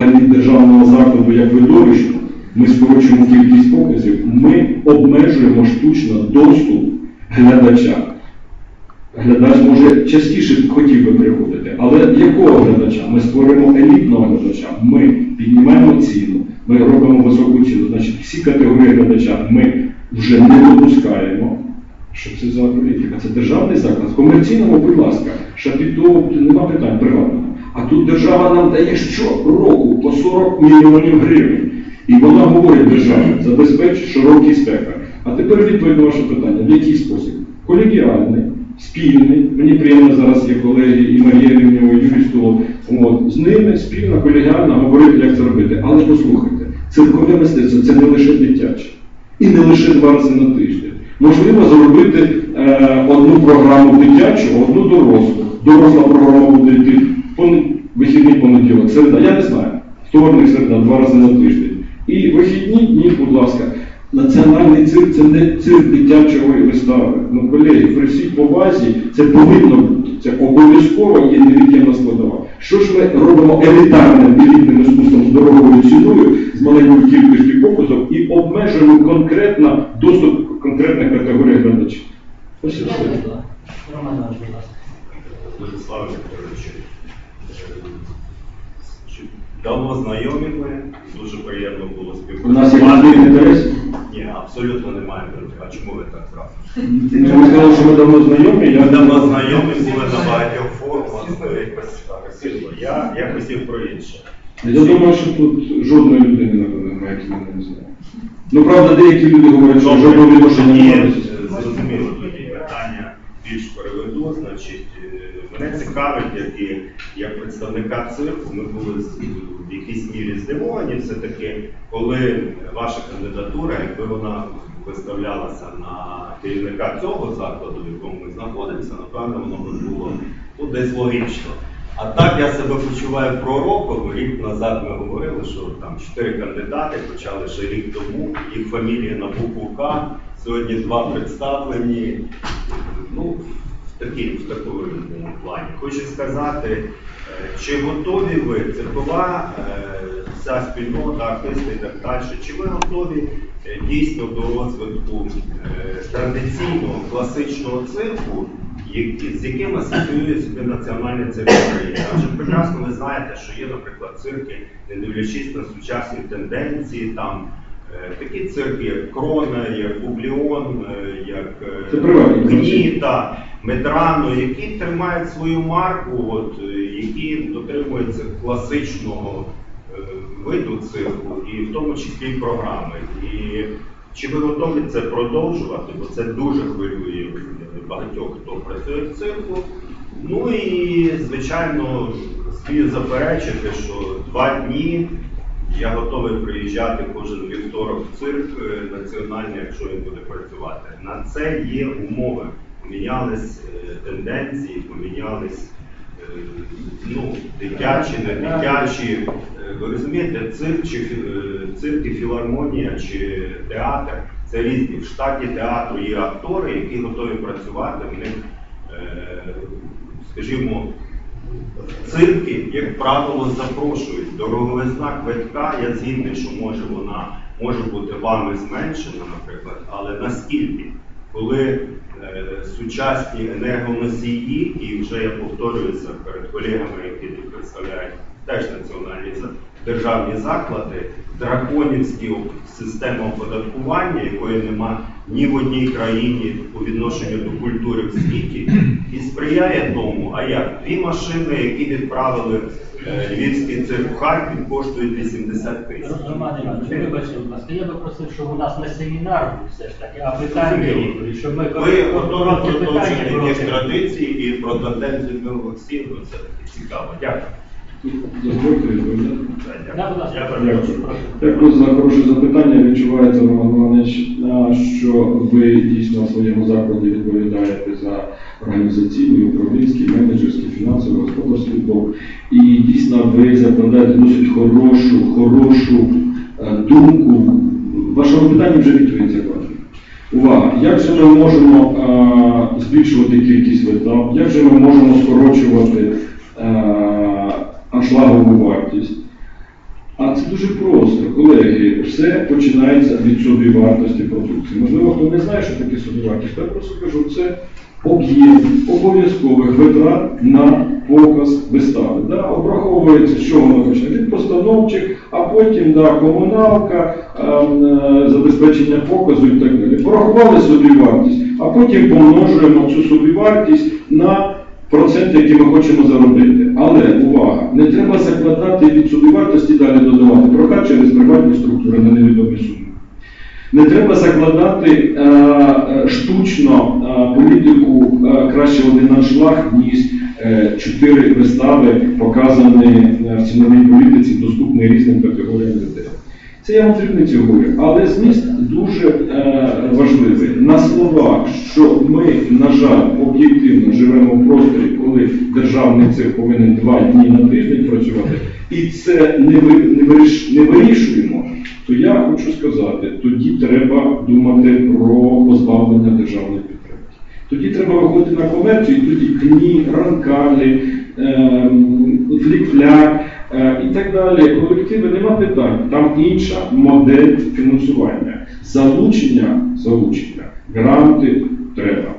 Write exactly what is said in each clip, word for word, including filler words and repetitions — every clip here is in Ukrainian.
взагалі державного закладу як видовищу, ми скорочуємо кількість показів, ми обмежуємо штучно доступ глядача. Глядач може частіше хотів би приходити, але якого глядача? Ми створимо елітного глядача, ми піднімаємо ціну, ми робимо високу ціну. Значить, всі категорії глядача ми вже не допускаємо. Що це за політика? Це державний заклад. В комерційному, будь ласка, шапітово, нема питань, приватного. А тут держава нам дає щороку по сорок мільйонів гривень. І вона говорить держава, забезпечить широкий спектр. А тепер відповідь на ваше питання. В який спосіб? Колегіальний, спільний. Мені приємно зараз є колеги і Марія Рівнєва, і Юрій Столов. От, з ними спільно, колегіально говорити, як це робити. Але послухайте, циркове мистецтво – це не лише дитяче. І не лише два рази на тиждень. Можливо, зробити е, одну програму дитячу, одну дорослу. Доросла програма буде йти пон... вихідний понеділок, середа, я не знаю. Вторник, середа, два рази на тиждень. І вихідні дні, будь ласка, національний цирк – це не цирк дитячої вистави. Ну, колеги, при всій повазі це повинно бути, це обов'язково є невід'ємна складова. Що ж ми робимо елітарним, елітним іскусством з дорогою ціною, з маленькою кількістю показів і обмежуємо конкретно доступ конкретних категорій глядачів? Ось і все. Роман Іванович, будь ласка. Владислав Вікторович, давно знайомі ми, дуже приємно було У нас є співпрацювати. конфлікт інтересів? Ні, абсолютно немає. А чому ви так зразу? Ми сказали, що ми давно знайомі. Ми Я давно знайомі були на багатьох форумах, то якось так сильно. Я, я хотів про інше. Я думаю, що тут жодної людини немає, які мене не знає. Ну, правда, деякі люди говорять, що жодного відношення Ні, немає. зрозуміло, тоді питання більш переведу. Значить, мене цікавить, як і як представника цирку, ми були в якійсь мірі здивовані все-таки, коли ваша кандидатура, якби вона виставлялася на керівника цього закладу, в якому ми знаходимося, напевно, воно би було ну, десь логічно. А так я себе почуваю пророком. Рік назад ми говорили, що там чотири кандидати, почали ще рік тому, їх фамілії на букву К, сьогодні два представлені. Ну, в такій, в такому плані. Хочу сказати, чи готові ви, циркова, вся спільнота, артисти і так далі, чи ви готові дійсно до розвитку традиційного, класичного цирку, з яким асоціює собі національний цирк України? Адже прекрасно ви знаєте, що є, наприклад, цирки, не дивлячись на сучасні тенденції, там такі цирки, як Крона, як Бубліон, як Гніта, Медрано, які тримають свою марку, от, які дотримуються класичного виду цирку, і в тому числі і програми. І чи ви готові це продовжувати, бо це дуже хвилює багатьох, хто працює в цирку. Ну і, звичайно, слід заперечити, що два дні я готовий приїжджати кожен вівторок в цирк національний, якщо він буде працювати. На це є умови. Помінялись тенденції, помінялись ну, дитячі, не дитячі. Ви розумієте, цирк, чи, цирк і філармонія чи театр – це різні. В штаті театру є актори, які готові працювати. В них, скажімо, цирки, як правило, запрошують. Дороговизна квитка, я згідний, що може вона може бути вами зменшена, наприклад, але наскільки? Коли е, сучасні енергоносії, і вже я повторююся перед колегами, які тут представляють теж національні державні заклади, драконівська система оподаткування, якої нема ні в одній країні по відношенню до культури в світі, і сприяє тому, а як? Дві машини, які відправили е, львівський цирк в Харків, коштують вісімдесят тисяч. Роман Іванович, вибачте, будь ласка, я би просив, щоб у нас не семінар був все ж таки, а питання, щоб ми... Ви готові продовжити якісь традиції і про тенденцію нових сіл, це цікаво. Дякую. Дозвольте відповідати. Дякую. Дякую за хороше запитання. Відчувається, Роман Іванович, що ви дійсно в своєму закладі відповідаєте за організаційний, управлінський, менеджерський, фінансовий, господарський блок. І дійсно ви закладаєте досить хорошу, хорошу думку. Вашому питанню вже відповідь закладена. Увага! Як же ми можемо а, збільшувати кількість вистав? Як же ми можемо скорочувати а, аншлагову вартість? А це дуже просто, колеги. Все починається від собівартості продукції. Можливо, хто не знає, що таке собівартість, я просто кажу, це об'єм обов'язкових витрат на показ вистави. Да? Обраховується, що воно почне від постановчих, а потім да, комуналка, е, забезпечення показу і так далі. Порахували собівартість, а потім помножуємо цю собівартість на процент, який ми хочемо заробити. Але, увага, не треба закладати від собівартості далі додавати прокат через приватні структури на невідомі суми. Не треба закладати е, е, штучно е, політику е, краще один аншлаг, ніж е, чотири вистави, показані е, в ціновій політиці, доступні різним категоріям людей. Це я вам дрібниці говорю, але зміст дуже е, важливий. На словах, що ми, на жаль, об'єктивно живемо в просторі, коли державний цех повинен два дні на тиждень працювати, і це не, ви, не, виріш, не вирішуємо, то я хочу сказати, тоді треба думати про позбавлення державної підтримки. Тоді треба виходити на комерцію, і тоді КНІ, ранкалі, е, флік-фляк, і так далі, колективи, нема питань. Там інша модель фінансування. Залучення, залучення, гранти треба.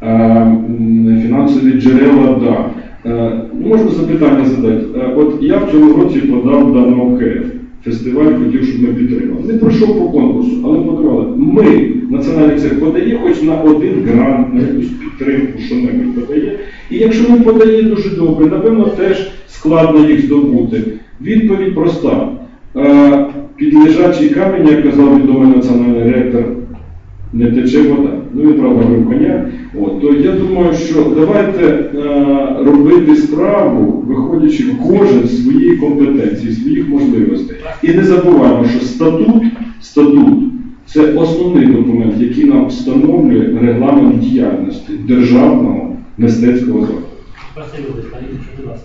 Фінансові джерела, да. Можна запитання задати. От я в цьому році подав до ен о ка еф. Фестиваль хотів, щоб ми підтримали. Не пройшов по конкурсу, але подавали. Ми, національний цех, подає хоч на один грант, на якусь підтримку, що небудь подає. І якщо не подає дуже добре, напевно, теж складно їх здобути. Відповідь проста. Е, під лежачий камінь, як казав відомий національний ректор, не тече вода. Ну, він, правда, говорив коня. От, то я думаю, що давайте е, робити справу, виходячи кожен з своєї компетенції, своїх можливостей. І не забуваємо, що статут, статут – це основний документ, який нам встановлює регламент діяльності державного мистецького закладу. Спасибо, Віталій, будь ласка.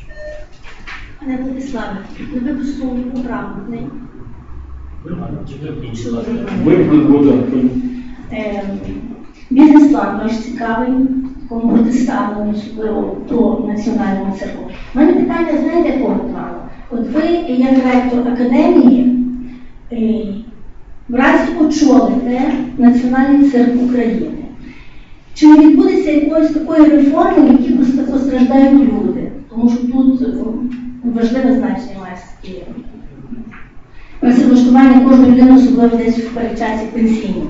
Пане Владиславе, ви випуску грамотний. Вимкнуть вода. Бізнес-план ваш цікавий, кому буде ставлено, особливо до національного цирку. У мене питання, знаєте, якого плану? От ви, як ректор академії, в разі очолите Національний цирк України. Чи не відбудеться якоїсь такої реформи, які постраждають люди? Тому що тут важливе значення має працевлаштування кожної людини, особливо десь в передчасі пенсійному.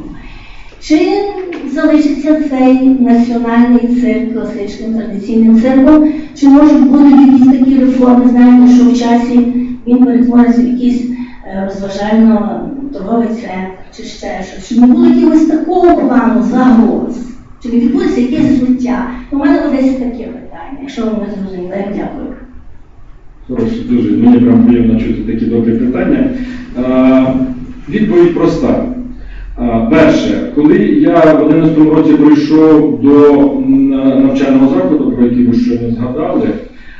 Чи залишиться цей національний цирк класичним традиційним цирком, чи можуть бути якісь такі реформи, знаєте, що в часі він перетвориться в якийсь розважально-торговий центр, чи ще щось? Чи не було якогось такого плану загроз? Чи не відбудеться якесь злиття? У мене десь таке питання, якщо ви мене зрозуміли. Дякую. Хороше, дуже. Мені прям приємно чути такі добрі питання. А, відповідь проста. А, перше, коли я в одинадцятому році прийшов до навчального закладу, про який ви щойно згадали,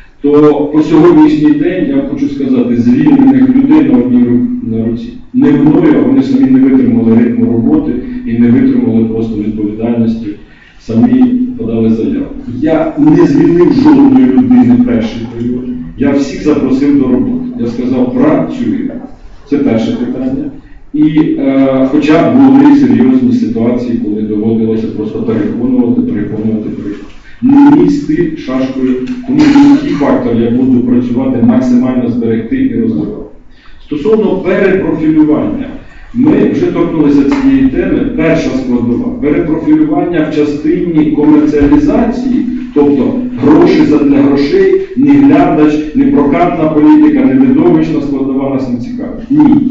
то по сьогоднішній день, я хочу сказати, звільнених людей на одній на руці. Не мною, а вони самі не витримали ритму роботи і не витримали просто відповідальності, самі подали заяву. Я не звільнив жодної людини перший період. Я всіх запросив до роботи. Я сказав, працюємо. Це перше питання. І е, хоча були серйозні ситуації, коли доводилося просто переконувати, переконувати, переконувати. Не місти шашкою, тому людський фактор я буду працювати максимально зберегти і розвивати. Стосовно перепрофілювання, ми вже торкнулися цієї теми, перша складова. Перепрофілювання в частині комерціалізації, тобто гроші задля грошей, не глядач, не прокатна політика, не видовищна складова нас не цікавить. Ні.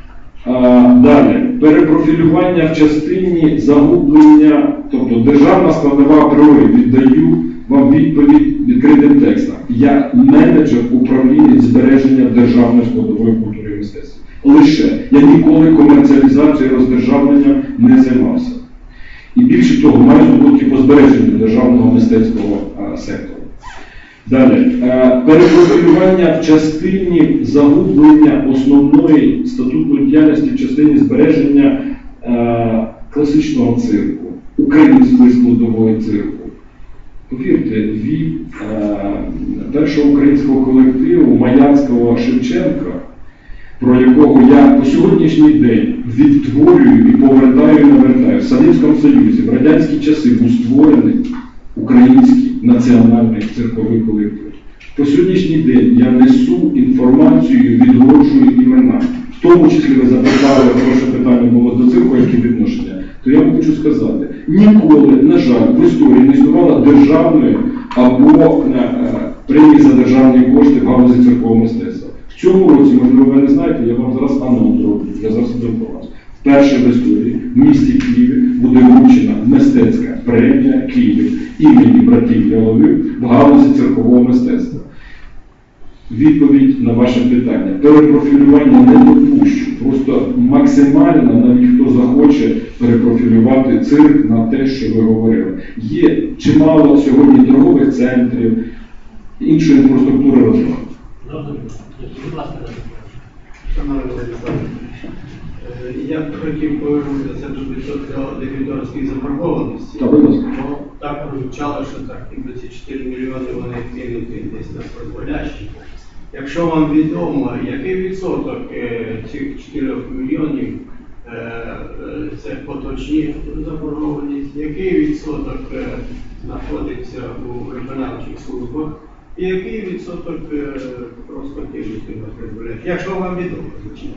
А, далі. Перепрофілювання в частині загублення, тобто державна складова апріорі, віддаю вам відповідь відкритим текстом. Я менеджер управління збереження державної складової культури і мистецтва. Лише. Я ніколи комерціалізацією, роздержавленням не займався. І більше того, маю здобутки по збереженню державного мистецького а, сектору. Далі. Е, перепрофілювання в частині загублення основної статутної діяльності в частині збереження е, класичного цирку, української складової цирку. Повірте, від е, першого українського колективу Маяцького Шевченка про якого я по сьогоднішній день відтворюю і повертаю і навертаю. В Совєтському Союзі в радянські часи був створений український національний цирковий колектив. По сьогоднішній день я несу інформацію, відроджую імена. В тому числі ви запитали, ваше питання було до цирку, які відношення, то я вам хочу сказати, ніколи, на жаль, в історії не існувало державної або е, премії за державні кошти в галузі циркового мистецтва. В цьому році, можливо, ви не знаєте, я вам зараз анонс роблю для засобів інформації. Вперше в історії в місті Києві буде вручена мистецька премія Київ імені братів Ялових в галузі циркового мистецтва. Відповідь на ваше питання. Перепрофілювання не допущу. Просто максимально навіть хто захоче перепрофілювати цирк на те, що ви говорили. Є чимало сьогодні торгових центрів, іншої інфраструктури розвитку. Будь ласка, Шановний Владислав, я б хотів повернутися до дебіторської заборгованості. Так, будь ласка. Бо так прозвучало, що так, ніби ці чотири мільйони вони кинуті десь на призволящі. Якщо вам відомо, який відсоток е, цих чотирьох мільйонів е, е, це поточні заборгованість, який відсоток е, знаходиться у виконавчих службах, і який відсоток е, просто кинуті на призволящі, якщо вам відомо, звичайно.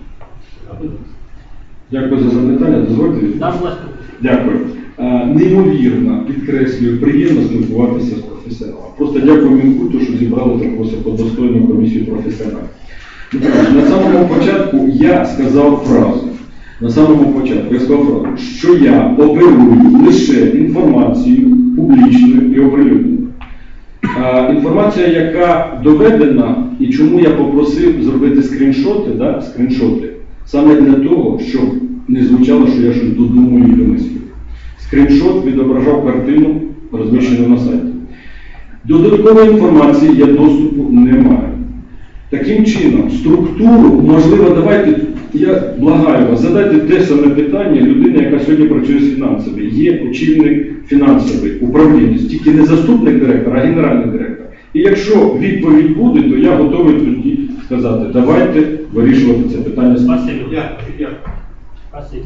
Дякую за запитання. Дозвольте відповідь. Нам, будь ласка. Дякую. Е, Неймовірно, підкреслюю, приємно спілкуватися з професіоналом. Просто дякую Мінкульту, що зібрали таку високодостойну комісію професіоналів. На самому початку я сказав фразу. На самому початку я сказав фразу, що я оперую лише інформацією публічною і оприлюдненою. Е, інформація, яка доведена, і чому я попросив зробити скріншоти, да, скріншоти, саме для того, щоб не звучало, що я щось додумую і домислюю. Скріншот відображав картину, розміщену на сайті. До додаткової інформації я доступу не маю. Таким чином, структуру, можливо, давайте, я благаю вас, задайте те саме питання людини, яка сьогодні працює з фінансами. Є очільник фінансовий, управління, тільки не заступник директора, а генеральний директор. І якщо відповідь буде, то я готовий тоді сказати, давайте вирішувати це питання. Спасибо. Дякую, дякую. Спасибо.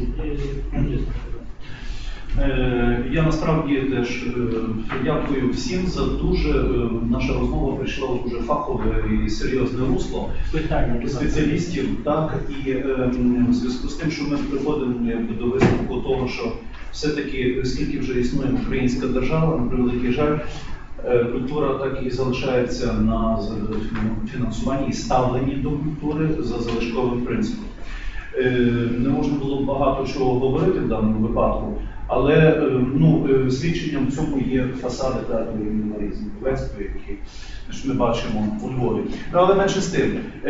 Я насправді теж дякую всім за дуже, наша розмова прийшла у дуже фахове і серйозне русло Питання спеціалістів, так, і в зв'язку з тим, що ми приходимо до висновку того, що все-таки, скільки вже існує українська держава, на превеликий жаль, культура так і залишається на фінансуванні і ставленні до культури за залишковим принципом. Не можна було багато чого говорити в даному випадку, але ну, свідченням в цьому є фасади театру імені Марії Зінковецької, які ми бачимо у Львові. Але менше з тим,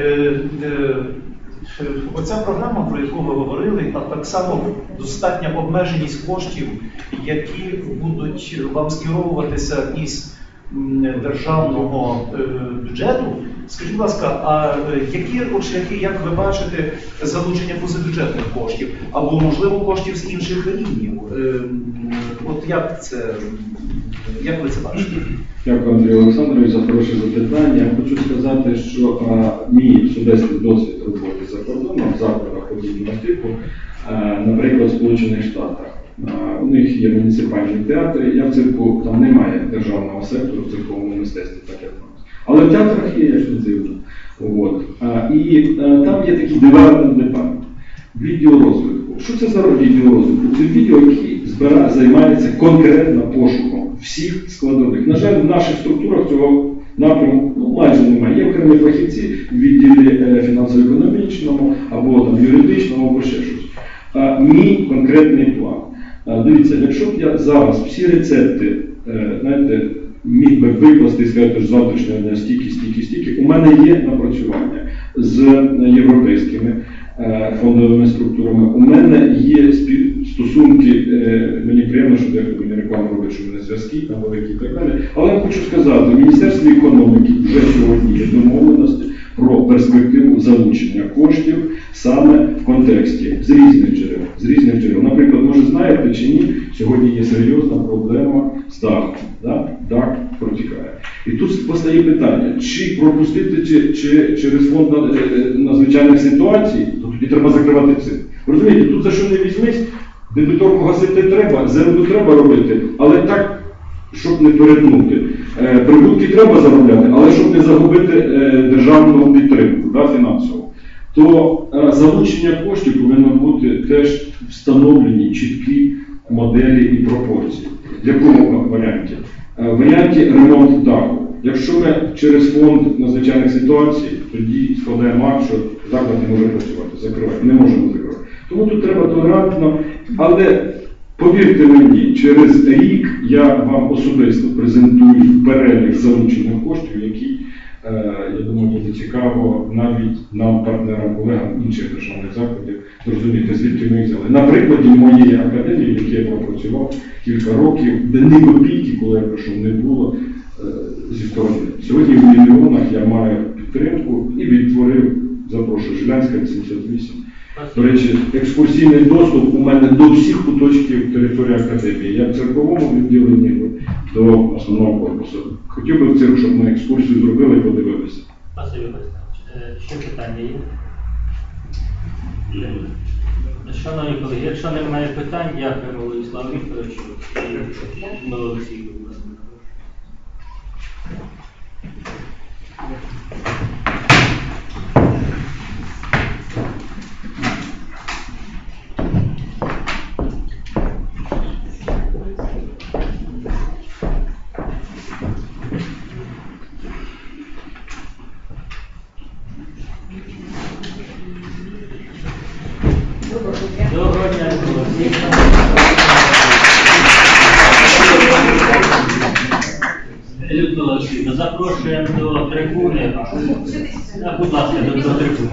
оця програма, про яку ви говорили, а так само достатня обмеженість коштів, які будуть вам скеровуватися із державного бюджету. Скажіть, будь ласка, а які шляхи, як ви бачите, залучення позабюджетних коштів, або, можливо, коштів з інших рівнів? От як це, як ви це бачите? Дякую, Андрію Олександровичу, за хороше запитання. Я хочу сказати, що а, мій особистий досвід роботи за кордоном, в закладах подібного типу, а, наприклад, в Сполучених Штатах. А, у них є муніципальні театри, я в цирку, там немає державного сектору в цирковому мистецтві, так як у нас. Але в театрах є, якщо дивно. От. А, і а, там є такий девелопмент департамент, відділ розвитку. Що це за відділ розвитку? Це відділ, який збира, займається конкретно пошуком всіх складових. На жаль, в наших структурах цього напрямку ну, майже немає. Є окремі фахівці в відділі е, фінансово-економічному, або там, юридичному, або ще щось. А, мій конкретний план. А, дивіться, якщо б я зараз всі рецепти, е, знаєте, міг би викласти і сказати, що завтрашнього дня стільки, стільки, стільки, у мене є напрацювання з європейськими е, фондовими структурами. У мене є стосунки, е, мені приємно, що дехто мені рекламу робить, що в мене зв'язки там великі і так далі. Але я хочу сказати, в Міністерстві економіки вже сьогодні є домовленості про перспективу залучення коштів саме в контексті з різних джерел. З різних джерел. Наприклад, може знаєте чи ні, сьогодні є серйозна проблема з дахом. Да? Дах протікає. І тут постає питання, чи пропустити чи, чи, через фонд надзвичайних ситуацій, то тоді треба закривати цих. Розумієте, тут за що не візьмись, дебіторку гасити треба, землю треба робити, але так, щоб не перетнути. Е, прибутки треба заробляти, але щоб не загубити е, державну підтримку, да, фінансову. То е, залучення коштів повинно бути теж встановлені чіткі моделі і пропорції. В якому варіанті? Е, в варіанті ремонт даху. Якщо ми через фонд надзвичайних ситуацій, тоді складаємо акт, що заклад не може працювати, закривати, не можемо закривати. Тому тут треба толерантно, але повірте мені, через рік я вам особисто презентую перелік залучених коштів, які, е, я думаю, буде цікаво навіть нам, партнерам, колегам інших державних закладів, зрозуміти, звідки ми їх взяли. На прикладі моєї академії, в якій я пропрацював кілька років, де ні копійки, коли я прийшов, не було е, зі сторони. Сьогодні в мільйонах я маю підтримку і відтворив, запрошую, Жилянська, вісімдесят вісім. До речі, екскурсійний доступ у мене до всіх куточків території академії, як в церковому відділенні до основного корпусу. Хотів би в цирк, щоб ми екскурсію зробили і подивилися. Спасибо, Олександрович. Ще питання є? Шановні колеги, якщо немає питань, дякуємо Владиславу Вікторовичу і Олексію. Доброго дня, Олексій. Людмила Олексійовна, запрошуємо до трибуни. А, будь ласка, до, до трибуни.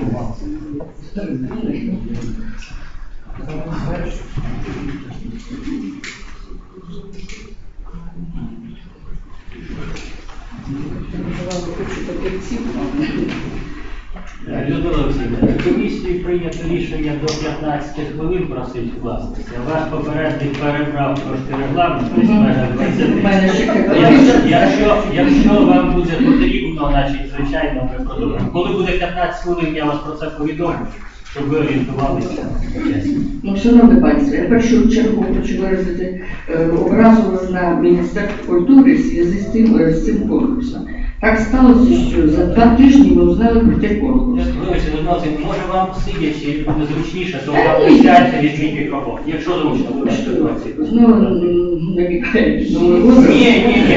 Людмила Олексійовна, комісією прийнято рішення до п'ятнадцяти хвилин просить власності. Ваш попередник перебрав трошки регламент, десь майже двадцять. Якщо, якщо вам буде потрібно, значить, звичайно, ми продовжимо. Коли буде п'ятнадцять хвилин, я вас про це повідомлю, щоб ви орієнтувалися. Ну, шановне панство, я в першу чергу хочу виразити е, образу на Міністерство культури в зв'язку з цим, е, з цим конкурсом. Так сталося, що за два тижні ми узнали про цей конкурс. Вибачте, може вам сидячи буде зручніше, то вам присядьте від мій мікрофон. Якщо зручно, вибачте, ситуації. Ну, намікаєте на мой возраст. Ні, ні, ні.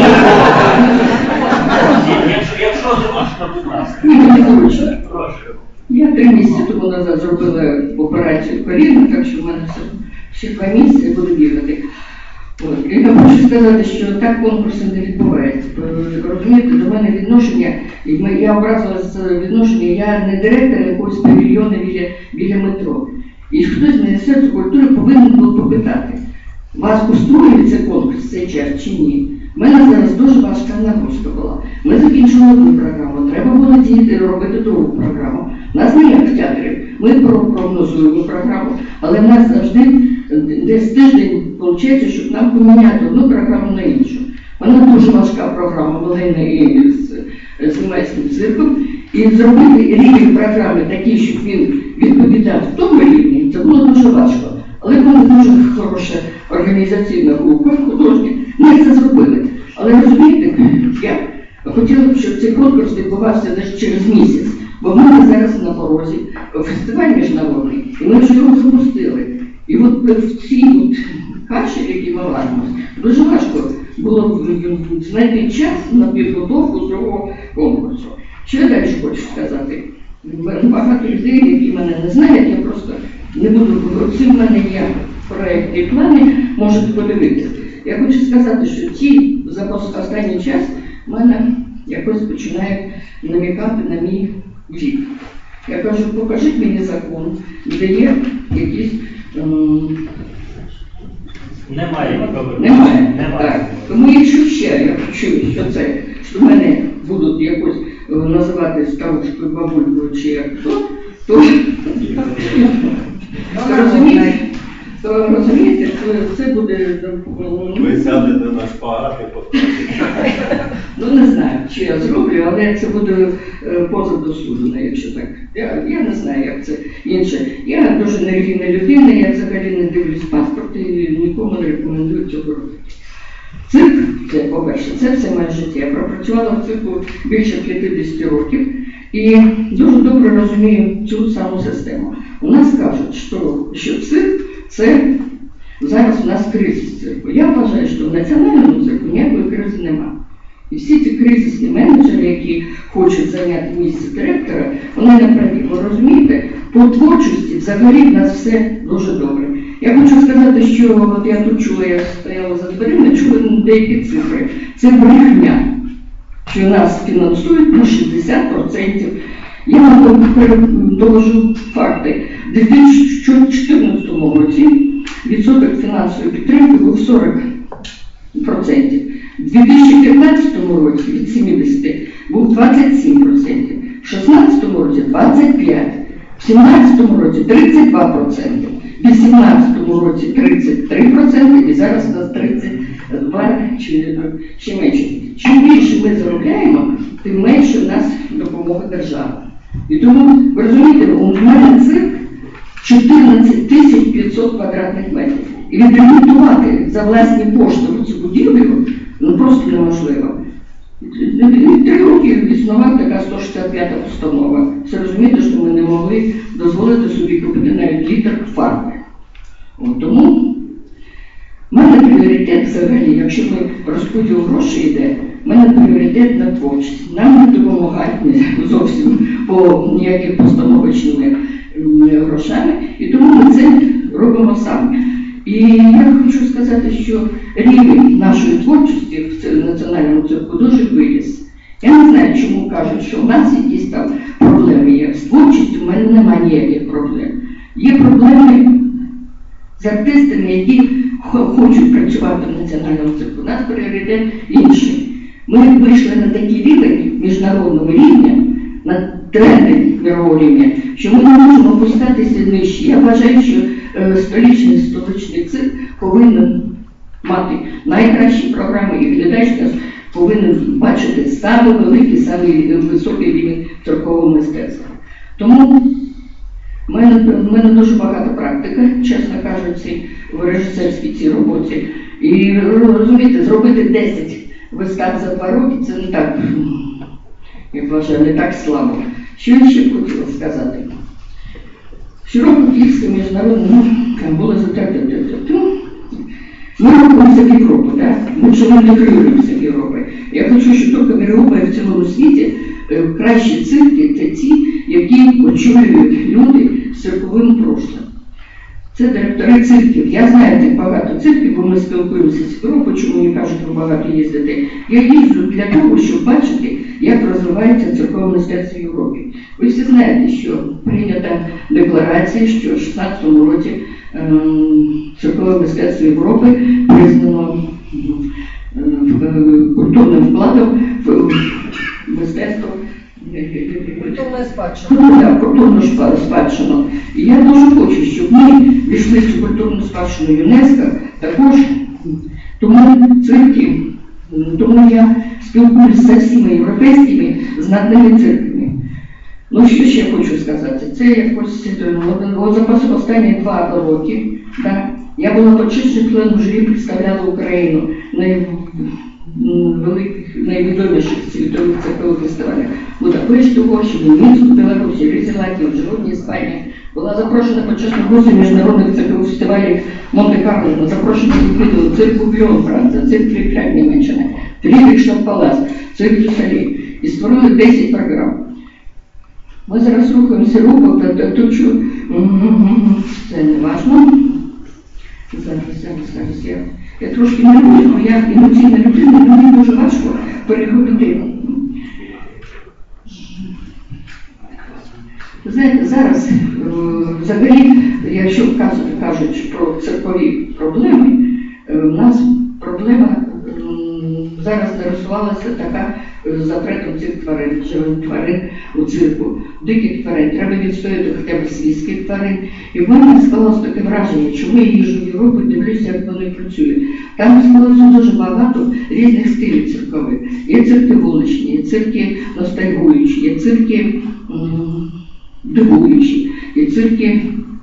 Якщо зручно, будь ласка. Ні, мені зручно. Прошу. Я три місяці тому назад зробила операцію коліна, так що в мене все, ще два місяці буду бігати. От. І я хочу сказати, що так конкурси не відбуваються. Розумієте, до мене відношення, я образила з відношення, я не директор якогось павільйону біля, біля метро. І хтось з Міністерства культури повинен був попитати, вас устроює цей конкурс в цей час чи ні? У мене зараз дуже важка нагрузка була. Ми закінчили одну програму, треба було діяти, робити другу програму. У нас не як в театрі, ми прогнозуємо програму, але в нас завжди десь тиждень виходить, щоб нам поміняти одну програму на іншу. Вона дуже важка програма, Волина і з, з німецьким цирком. І зробити рівень програми такий, щоб він відповідав в тому рівні, це було дуже важко. Але в мене дуже хороша організаційна група художня, ми це зробили. Але розумієте, я хотіла б, щоб цей конкурс відбувався десь через місяць, бо в мене зараз на порозі фестиваль міжнародний, і ми вже його запустили. І от в цій от каші, в якій ми варимо, дуже важко було знайти час на підготовку цього конкурсу. Що я далі хочу сказати? Багато людей, які мене не знають, я просто не буду, оці в мене є проєкти і плани, можете подивитися. Я хочу сказати, що ті за останній час в мене якось починають намікати на мій вік. Я кажу, покажіть мені закон, де є якісь... Ем... Немає нікого. Немає. Немає. Так. Тому якщо ще я почую, що це що мене будуть якось е, називати старушкою, бабулькою чи як то, то розумієте, то розумієте, то це буде... Ви сядете на шпагат і повторите. Ну, не знаю, чи я зроблю, але це буде е, позов до суду, якщо так. Я, я не знаю, як це інше. Я дуже нервійна людина, я взагалі не дивлюсь паспорт і нікому не рекомендую цього робити. Цирк, це, по-перше, це все моє життя. Я пропрацювала в цирку більше п'ятдесят років і дуже добре розумію цю саму систему. У нас кажуть, що, що цирк – це зараз у нас кризис цирку. Я вважаю, що в національному цирку ніякої кризи немає. І всі ці кризисні менеджери, які хочуть зайняти місце директора, вони не праві. Ви розумієте, по творчості взагалі в нас все дуже добре. Я хочу сказати, що от я тут чула, я стояла за дверима, чула деякі цифри. Це брехня, що нас фінансують на шістдесят відсотків. Я вам довожу факти. У дві тисячі чотирнадцятому році відсоток фінансової підтримки був сорок відсотків. У дві тисячі п'ятнадцятому році від сімдесяти був двадцять сім відсотків, в дві тисячі шістнадцятому році двадцять п'ять відсотків, в дві тисячі сімнадцятому році тридцять два відсотки, в дві тисячі вісімнадцятому році тридцять три відсотки і зараз у нас тридцять два чи, чи менше. Чим більше ми заробляємо, тим менше в нас допомога держави. І тому, ви розумієте, у мене цирк чотирнадцять тисяч п'ятсот квадратних метрів. І відремонтувати за власні кошти цю будівлю ну, просто неможливо. Три роки існувала така сто шістдесят п'ята постанова. Все розумієте, що ми не могли дозволити собі купити навіть літр фарби. От, тому в мене пріоритет взагалі, якщо ми розподіл грошей йде, в мене пріоритет на творчість. Нам не допомагають зовсім по ніяких постановочними грошами, і тому ми це робимо самі. І я хочу сказати, що рівень нашої творчості в національному цирку дуже виріс. Я не знаю, чому кажуть, що в нас якісь там проблеми є. З творчістю в мене немає ніяких проблем. Є проблеми з артистами, які хочуть працювати в національному цирку. У нас пріоритет інший. Ми вийшли на такий рівень міжнародного рівня, на тренди мирового рівня, що ми не можемо опускатися нижче. Я вважаю, що е, столичний, столичний цирк повинен мати найкращі програми, і глядач нас повинен бачити саме великий, саме високий рівень циркового мистецтва. Тому в мене, в мене дуже багата практика, чесно кажучи, в режисерській цій роботі. І розумієте, зробити десять вистав за два роки – це не так, я вважаю, не так слабо. Що я ще хотіла сказати? Щороку Київська міжнародна була затратити. Ми рухаємося в Європу, так? Ми вже не інтегруємося в Європі. Я хочу, щоб тільки в Європі і в цілому світі кращі цирки – це ті, які очолюють люди з цирковим прошлим. Це директори цирків. Я знаю тих багато цирків, бо ми спілкуємося з Європою, чому мені кажуть, ви багато їздите. Я їжджу для того, щоб бачити, як розвивається циркове мистецтво в Європі. Ви всі знаєте, що прийнята декларація, що в шістнадцятому році ем, циркове мистецтво Європи признано ем, культурним вкладом в мистецтво. Культурна спадщина. Ну, так, культурну спадщину. І я дуже хочу, щоб ми війшли в цю культурну спадщину ЮНЕСКО також. Тому цирки, тому я спілкуюся з всіма європейськими знатними цирками. Ну, що ще хочу сказати? Це якось за останні два роки. Да, я була почесним членом журі, представляла Україну на великих, найвідоміших світових циркових фестивалях. Будапешт, Угорщині, Мінську, Білорусі, Ризі, Латвії, Жиродні, Іспанії. Була запрошена почесна гостя міжнародних циркових фестивалів Монте-Карло, запрошена відвідувала цирк Бубльон, Франція, цирк Фрікляк, Німеччина, Фрідріхштадт Палац, цирк Дюсалі. І створили десять програм. Ми зараз рухаємося рухом, та точу, це не важливо. Зараз, зараз, зараз, я, я трошки нервую, бо я емоційна людина, мені дуже важко переходити. Ви знаєте, зараз, взагалі, якщо кажуть про циркові проблеми, у нас проблема зараз нарисувалася така е, запретом цих тварин, що тварин у цирку, диких тварин, треба відстояти хоча б свійських тварин. І в мене склалося таке враження, чому я їжджу в Європу, дивлюся, як вони працюють. Там склалося дуже багато різних стилів циркових. Є цирки вуличні, є цирки ностальгуючі, є цирки м- дивуючі, є цирки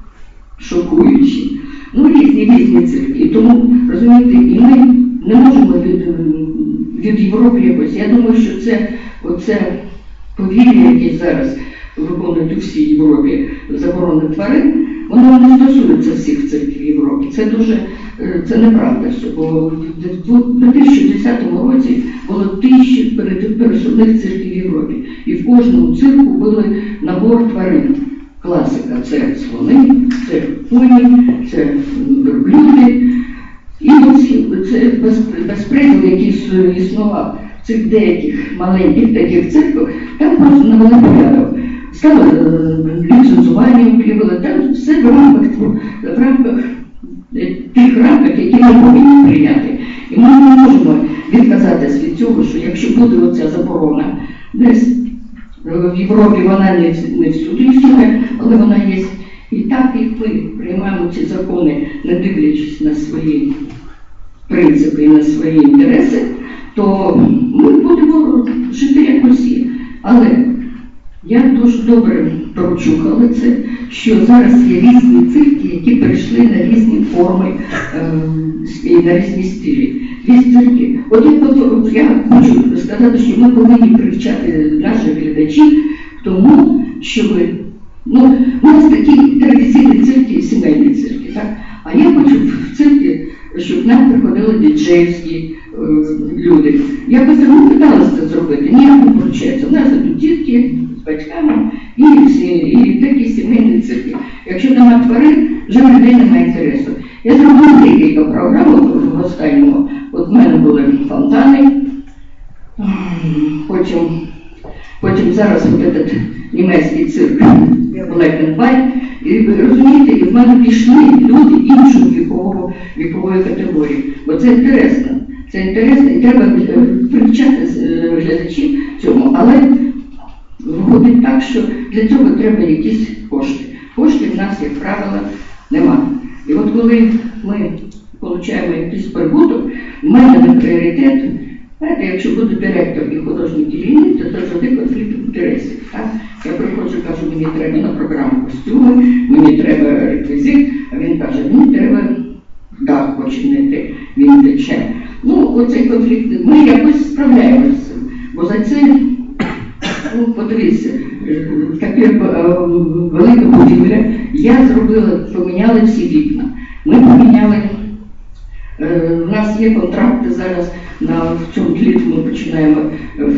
шокуючі. Ну, різні, різні цирки. І тому, розумієте, і ми не можемо від, від Європи якось. Я думаю, що це оце повір'я, яке зараз виконують у всій Європі заборони тварин, воно не стосується всіх цирків Європи. Це дуже, це неправда все, бо в дві тисячі десятому році було тисячі пересувних цирків в Європі. І в кожному цирку були набор тварин. Класика – це слони, це коні, це верблюди. І оці, це безпреділ, який існував в цих деяких маленьких таких цирках, там просто навели порядок. Стало ліцензування, впливали, там все в рамках, в рамках тих рамках, які ми повинні прийняти. І ми не можемо відказатись від цього, що якщо буде оця заборона десь в Європі, вона не, не всюди існує, але вона є. І так, як ми приймаємо ці закони, не дивлячись на свої принципи і на свої інтереси, то ми будемо жити як усі. Але я дуже добре прочухала це, що зараз є різні цирки, які перейшли на різні форми е, і на різні стилі. Є цирки. От я, я хочу сказати, що ми повинні привчати наших глядачів тому, щоб ну, у нас такі традиційні цирки, сімейні цирки, так? А я хочу в цирки, щоб нам приходили діджеївські е, люди. Я би ну, питалася це зробити, ніяк не виходить. У нас тут дітки з батьками і, всі, і такі сімейні цирки. Якщо нема тварин, вже людей немає інтересу. Я зробила декілька програм в останньому. От в мене були фонтани, потім, потім зараз от этот німецький цирк Black and White. І ви розумієте, і в мене пішли люди іншої вікового, вікової категорії. Бо це інтересно. Це інтересно і треба привчати глядачів цьому. Але виходить так, що для цього треба якісь кошти. Коштів в нас, як правило, немає. І от коли ми отримуємо якийсь прибуток, в мене на пріоритет, знаєте, якщо буде директор і художній керівник, то це завжди конфлікт інтересів. Так? Я приходжу, кажу, мені треба на програму костюми, мені треба реквізит, а він каже, мені треба дах починити, він тече. Ну, оцей конфлікт, ми якось справляємося з цим, бо за це, ну, подивіться, таке велике будівля, я зробила, поміняли всі вікна. Ми поміняли, е, у нас є контракти зараз, на, в цьому літі ми починаємо в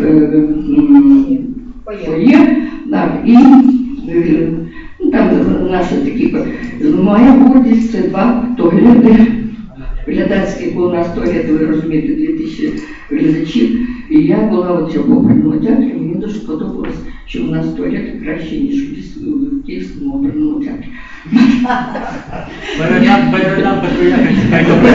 фоє, так, і е, ну, там наші такі, моя гордість, це два туалети, глядацький, бо у нас туалети, ви розумієте, дві тисячі глядачів, і я була у цьому оперному театрі, мені дуже подобалось, що у нас туалети краще, ніж в Київському оперному театрі. Передам, передам таку якось.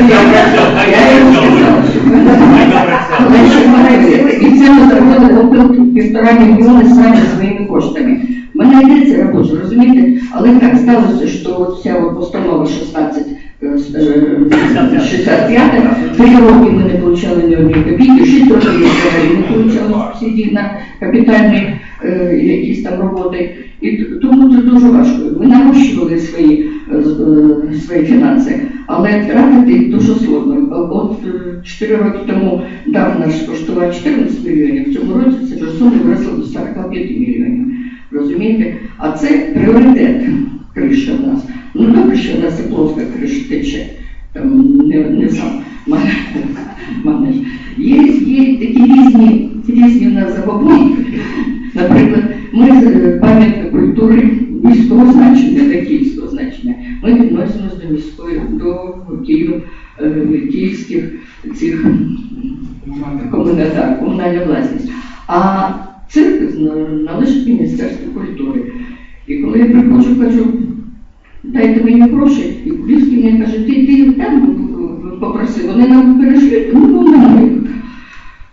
І це ми зробили півтора мільйони самі своїми коштами. В мене йдеться робоче, розумієте? Але так сталося, що ця постанова шістнадцять шістдесят п'ять, три роки ми не отримали ні однієї копійки, шість років ми взагалі не отримали субсидії на капітальні е, якісь там роботи. І тому це дуже важко. Ми нарощували свої, е, свої фінанси, але тратити їх дуже складно. От чотири роки тому дав наш коштував чотирнадцять мільйонів, в цьому році ця сума виросла до сорок п'ять мільйонів. Розумієте? А це пріоритет криша в нас. Ну добре, що в нас і плоска криша тече. Там не, не сам манеж. Є, є такі різні, різні в нас забобони. Наприклад, ми з пам'ятки культури міського значення, до київського значення, ми відносимося до міської, до Київ, київських цих комунальних, комунальна власність. А цирк належить Міністерству культури. І коли я приходжу, кажу, дайте мені гроші, і Кулівський мені каже, ти, ти там попросив, вони нам перейшли, ну, ну, немає.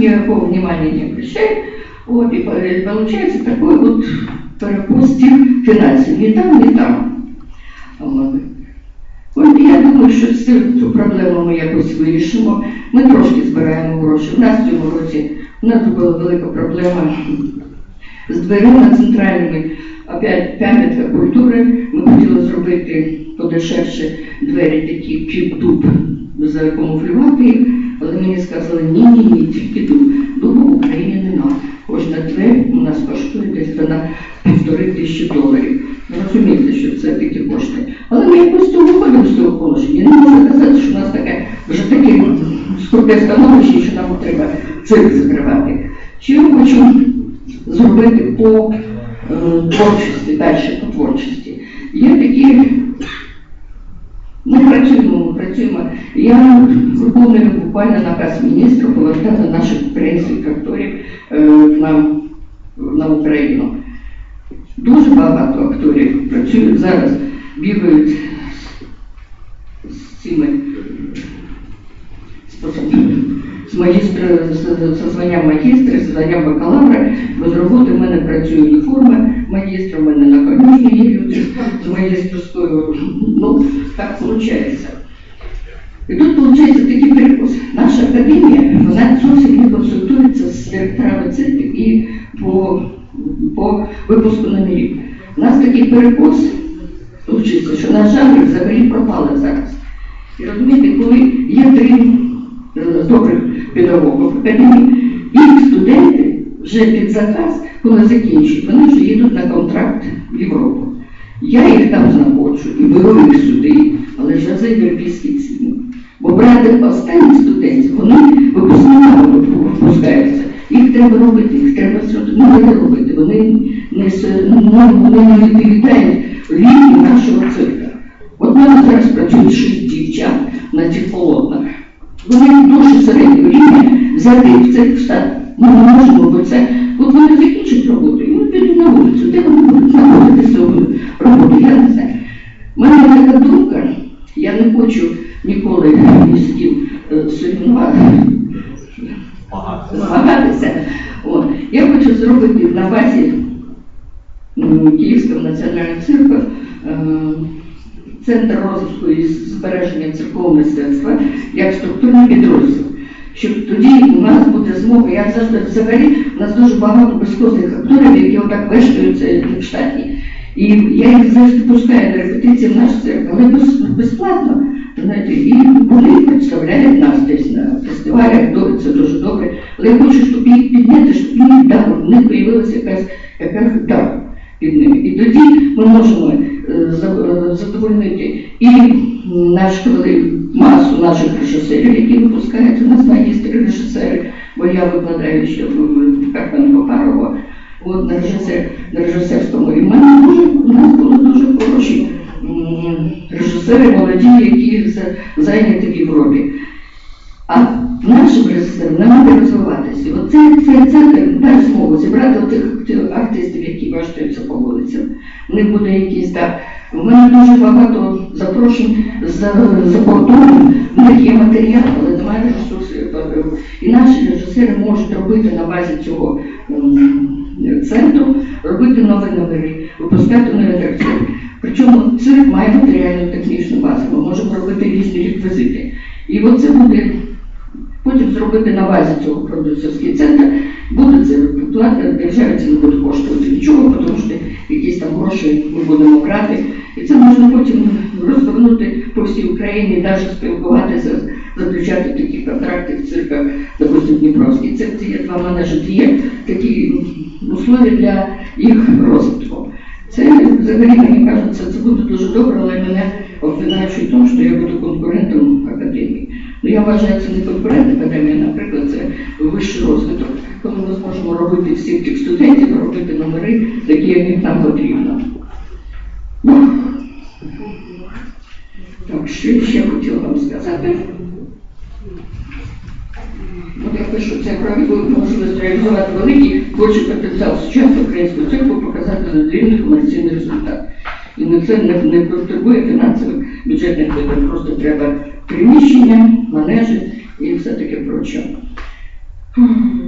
никакого внимания не обращает. Вот, и получается такой вот перекос тих фінансів. Ні там, ні там. От. От я думаю, що цю проблему ми якось вирішимо. Ми трошки збираємо гроші. У нас в цьому році у нас була велика проблема з дверима центральними. Опять пам'ятка культури. Ми хотіли зробити подешевше двері такі під дуб, закамуфлювати їх, але мені сказали, ні-ні-ні, тільки дуб. Дубу в Україні нема. Кожна двері у нас коштує десь на півтори тисячі доларів. Розумієте, що це такі кошти. Але ми якось з цього виходимо з цього положення. Не можна казати, що у нас таке, вже таке скрутне становище, що нам треба цирк закривати. Що я хочу зробити по е, творчості, далі по творчості. Є такі, ми працюємо, ми працюємо. Я виконую буквально наказ міністра повертати наших українських акторів е, на, на Україну. Дуже багато акторів працюють зараз, бігають з, з цими з, магістра, з, з званням магістра, з званням бакалавра. Без роботи в мене працює уніформа магістра, в мене на конюшні є люди з магістрською. Ну, так виходить. І тут виходить такий перекос. Наша академія, вона зовсім не консультується з директорами цирків і по, по випуску номерів. У нас такий перекос вчиться, що наш жанр взагалі пропали зараз. І розумієте, коли є три добрих педагогів в академії, їх студенти вже під заказ, коли закінчують, вони вже їдуть на контракт в Європу. Я їх там знаходжу і беру їх сюди, але вже за європейські ціни. Бо брати останні студентів, вони випускниками випускаються. Їх треба робити, їх треба не робити. Вони не, вони не відповідають рівні нашого цирка. От мене зараз працюють шість дівчат на цих полотнах. Вони дуже середнього рівня взяти в цирк штат. Ми не можемо, бо це, от вони закінчать роботу, і вони підуть на вулицю. Де вони будуть знаходити свою роботу, я не знаю. У мене така думка, я не хочу ніколи ні з ким соревнувати, змагатися. От. Я хочу зробити на базі Київського національного цирку центр розвитку і збереження циркового мистецтва як структурний підрозділ. Щоб тоді у нас буде змога, я завжди взагалі, у нас дуже багато безхозних акторів, які отак вештаються в штаті. І я їх завжди пускаю на репетиції в наш цирк, але безплатно. Знаєте, і вони представляють нас десь на фестивалях, це дуже добре. Але я хочу, щоб їх підняти, щоб їх дар, в них з'явилася якась, якась дар під ними. І тоді ми можемо задовольнити і наш, масу наших режисерів, які випускають. У нас магістри режисери, бо я викладаю ще в Карпенко-Парово, от на, режисер, на режисерському. І в мене дуже, у нас були дуже хороші режисери молоді, які зайняті в Європі. А нашим режисерам не треба розвиватися. Оце це центр дасть змогу зібрати тих артистів, які бачаться по вулицям. У них буде якийсь так. У мене дуже багато запрошень за кордоном, в них є матеріал, але немає ресурсів. І наші режисери можуть робити на базі цього центру, робити нові номери, випускати нові атракції. Причому цирк має матеріальну технічну базу, ми можемо робити різні реквізити. І оце буде потім зробити на базі цього продюсерський центр, буде це платно, державі це не буде коштувати нічого, тому що якісь там гроші ми будемо брати. І це можна потім розвернути по всій Україні, і навіть спілкуватися, заключати такі контракти в цирках, допустим, Дніпровський цирк, це є два менеджери, є такі условия для їх розвитку. Це, взагалі, мені кажеться, це буде дуже добре, але мене обвинувачують в тому, що я буду конкурентом академії. Ну, я вважаю, це не конкурент академії, наприклад, це вищий розвиток, коли ми зможемо робити всіх тих студентів, робити номери, такі, як нам потрібно. Ну, так, що я ще хотіла вам сказати. От я пишу, це про можливість реалізувати великий творчий потенціал сучасного українського цирку, показати надлінний комерційний результат. І на це не, не потребує фінансових бюджетних витрат, просто треба приміщення, манежі і все таке проче.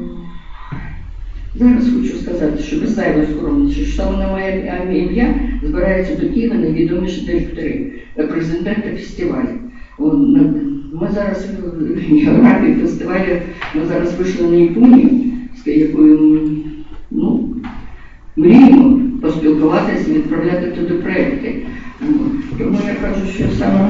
Зараз хочу сказати, що без зайвої скромності, що саме на моє ім'я збираються до Києва найвідоміші директори, президенти фестивалю. Ми зараз в географії фестивалю, ми зараз вийшли на Японію, з якою, ну, мріємо поспілкуватися і відправляти туди проекти. Тому я кажу, що саме,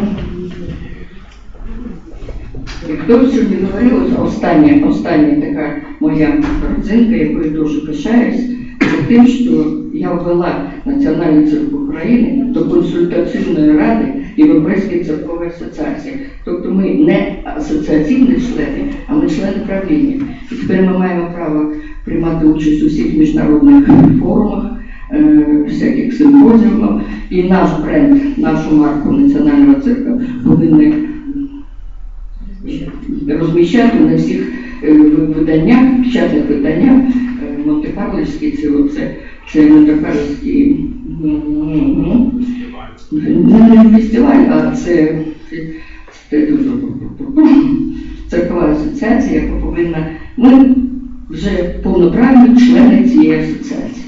як хто сьогодні говорив, остання, остання така моя родзинка, якою дуже пишаюсь, це тим, що я ввела Національну церкву України до консультаційної ради Європейської церковної асоціації. Тобто ми не асоціаційні члени, а ми члени правління. І тепер ми маємо право приймати участь у всіх міжнародних форумах, е, всяких симпозіумах. І наш бренд, нашу марку Національного церкви повинні розміщати на всіх е, виданнях, печатних виданнях. Е, Монте-Карлівський, це, це, це Монте-Карлівський, не фестиваль, а це, це, це церкова асоціація, яка повинна, ми вже повноправні члени цієї асоціації.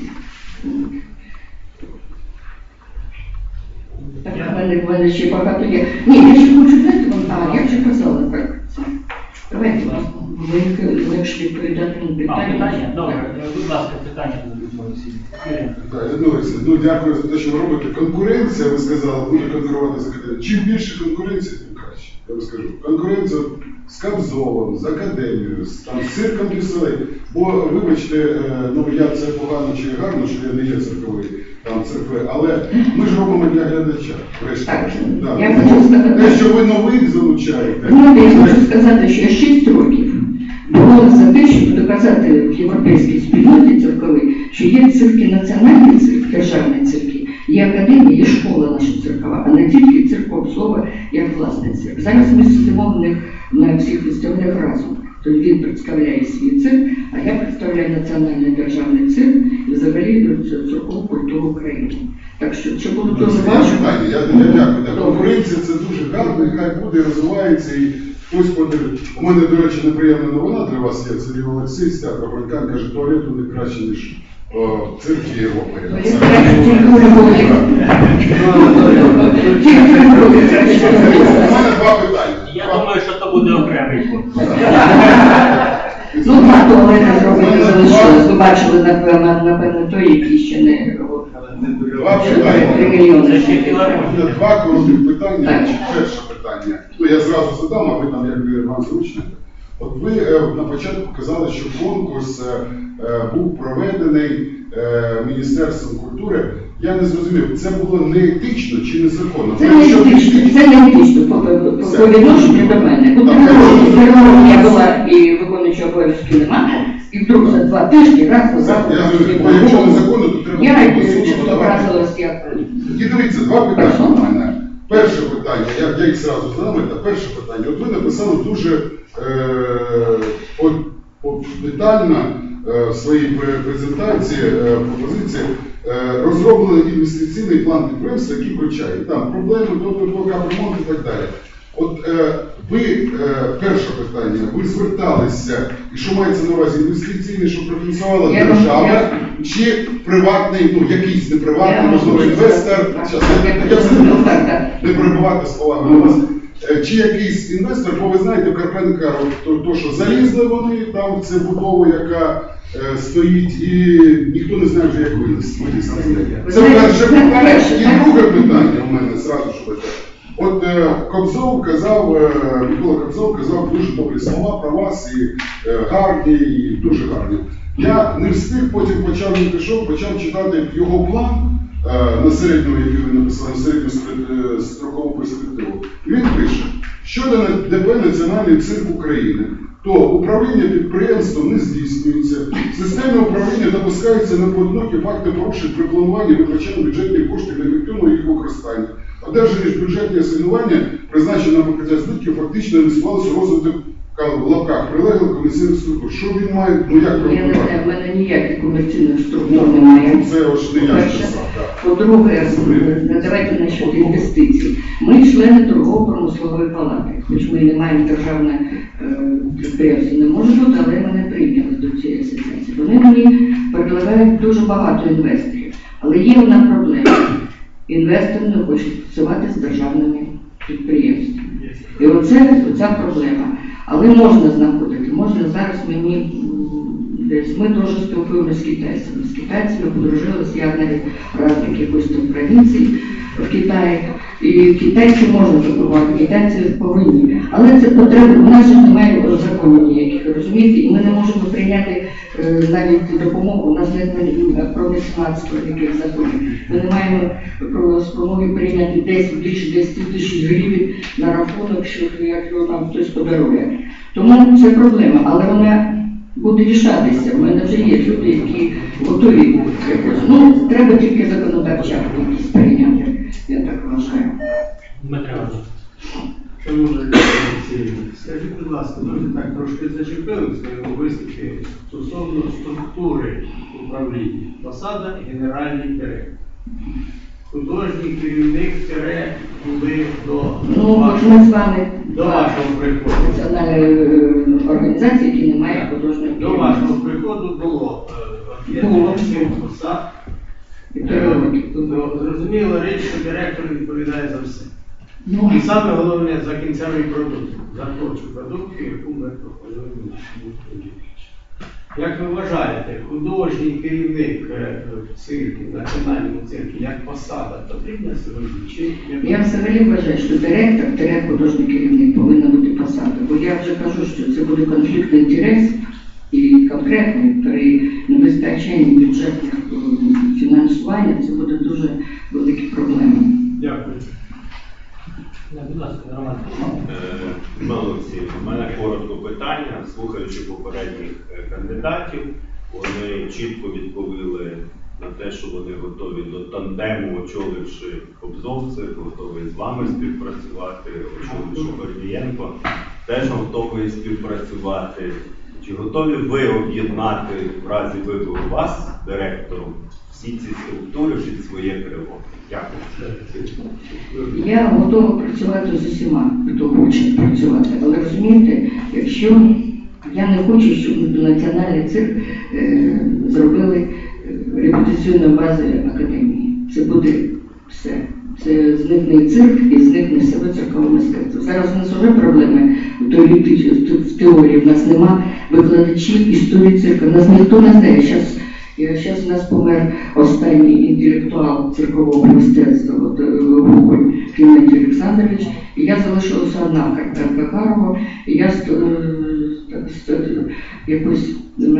Так, в мене, в мене ще багато є. Ні, я ще хочу знати вам, а, я вже казала так. Давайте, ви легше відповідати на А, питання. питання? Добре, будь ласка, питання до Людмили Олексіївни. Так, Людмила Олексіївна, ну дякую за те, що ви робите. Конкуренція, ви сказали, буде конкурувати з академією. Чим більше конкуренції, тим краще. Я вам скажу. Конкуренція з Кобзовим, з академією, з, там, з цирком Дюсселей. Бо, вибачте, ну я це погано чи гарно, що я не є церковий там церкви, але ми ж робимо для глядача. Так, да. я хочу сказати. Те, що ви нових залучаєте. Ну, я хочу сказати, що я шість років боролася за те, щоб доказати в європейській спільноті церковій, що є церкви національні церкви, державні церкви, є академія, є школа наша церкова, а не тільки церков слова, як власне церква. Зараз ми сидимо в них на всіх фестивалях разом. Тобто він представляє свій цирк, а я представляю національний державний цирк і взагалі церковну культуру України. Так що, що було дуже важко. Я, я дякую. Конкуренція це дуже гарно, і хай буде, розвивається. І хтось подивить. У мене, до речі, неприємна новина для вас є. Сергій Олексій з театру Бранкан каже, туалет туди краще, ніж в циркі Європи. У мене два питання. Я думаю, що то буде окремий пункт. Ну, два туалети зробити залишилось. Ви бачили, напевно, напевно, той, який ще не... Два питання. Це ще філармонія. Два коротких питання. Перше питання. Ну, я зразу задам, а ви там, як вам зручно. От ви е, на початку казали, що конкурс е, був проведений е, Міністерством культури. Я не зрозумів, це було не етично чи незаконно? Це не етично, це не етично по, по, по відношенню до мене. От перемогу я була і виконуючи обов'язки нема, і вдруг за два тижні раз позавтра. Я зрозумів, бо якщо незаконно, то треба... Я образилась як... І дивіться, два питання у мене. Перше питання, я, я їх зразу задам, це перше питання. От ви написали дуже е, от, от, детально е, в своїй презентації, е, пропозиції, е, розроблений інвестиційний план підприємства, який включає там проблеми, тобто капремонт і так далі. От е, ви, е, перше питання, ви зверталися, і що мається на увазі, інвестиційний, що профінансувала держава, чи приватний, ну якийсь не приватний, можливо, інвестор, не перебувати словами на вас, чи якийсь інвестор, бо ви знаєте, Карпенка, то, то, що залізли вони там в цю будову, яка е, стоїть, і ніхто не знає вже, як вилізти. Це перше питання. І друге питання у мене, зразу ж ви. От е, Кобзов казав, е, Микола Кобзов казав дуже добрі слова про вас, і е, гарні, і дуже гарні. Я не встиг, потім почав, не пішов, почав читати його план е, на середньому, який ви написали, на середню е, строкову перспективу. І він пише, щодо ДП «Національний цирк України», то управління підприємством не здійснюється, системне управління допускаються на поодинокі факти порушень при плануванні витрачання бюджетних коштів на ефективного їх використання. Одержані ж бюджетні асигнування, призначені на покриття збитків, фактично інвестувалися у розвиток в лапках прилеглих комерційних структур. Що він має, ну як Я не знаю, в мене ніяких комерційних структур ну, немає. це ось не я писав, так. По-друге, давайте насчет інвестицій. Ми члени торгово-промислової палати, хоч ми не маємо державне е, підприємство, не може бути, але мене прийняли до цієї асоціації. Вони мені переливають дуже багато інвесторів. Але є одна проблема. Інвестор не хоче працювати з державними підприємствами. І оце, оця проблема. Але можна знаходити, можна зараз мені м, десь, ми дуже спілкуємося з китайцями. З китайцями подружилися, я навіть раз в якихось там провінції в Китаї. І китайці можна запровадити, китайці повинні. Але це потреба, у нас же немає законів ніяких, розумієте? І ми не можемо прийняти е, навіть допомогу, у нас немає про меценатство яких законів. Ми не маємо про спромоги прийняти десь більше десять тисяч гривень на рахунок, що як його нам хтось подарує. Тому це проблема, але вона буде рішатися. У мене вже є люди, які готові. Ну, треба тільки законодавчі акти якісь прийняти. Я так вважаю. Дмитро Іванович. Шановні Олексій, скажіть, будь ласка, дуже так трошки зачепили в своєму виступі стосовно структури управління. Посада генеральний директор. Художній керівник тире були до, Ну, от вашого, ми з вами до вашого приходу. національної е, організації, які не мають художнього До вашого приходу було е, Було. об'єднання посад. керівників. Ну, зрозуміло річ, що директор відповідає за все. Ну, І саме головне за кінцевий продукт, за творчу продукцію, яку ми пропонуємо нашому студії. Як ви вважаєте, художній керівник е, в цирку, в національному цирку, як посада, потрібна сьогодні? Чи як- я взагалі вважаю, що директор, тире художній керівник повинна бути посада. Бо я вже кажу, що це буде конфлікт інтересів і конкретний при небезпеченні бюджетних е, фінансування, це буде дуже великі проблеми. Дякую. Да, будь ласка, Роман. Е, Олексій, у мене коротко питання. Слухаючи попередніх е, кандидатів, вони чітко відповіли на те, що вони готові до тандему, очоливши Кобзовцев, готові з вами співпрацювати, очоливши Гордієнко, теж готові співпрацювати. Чи готові ви об'єднати в разі вибору вас, директором, всі ці структури під своє крило? Дякую. Я готова працювати з усіма, хто хоче працювати. Але розумієте, якщо я не хочу, щоб національний цирк е, зробили е, репетиційну базу академії. Це буде все. Це зникне цирк і зникне себе циркове мистецтво. Зараз у нас вже проблеми в теорії, в теорії. В нас нема викладачів історії цирку. Нас ніхто не знає. Зараз Зараз у нас помер останній інтелектуал циркового мистецтва, от, Гоголь Кліментій Олександрович, і я залишилася одна, Карпенка Карова, і я так, якось